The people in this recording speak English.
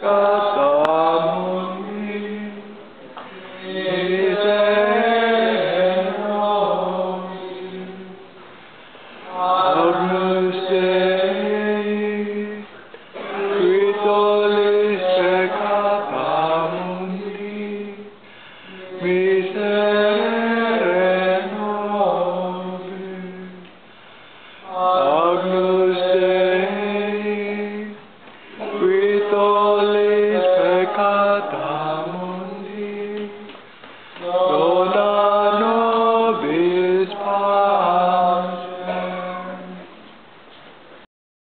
Agnus Dei, qui tollis peccata mundi, miserere nobis. Agnus Dei, qui tollis peccata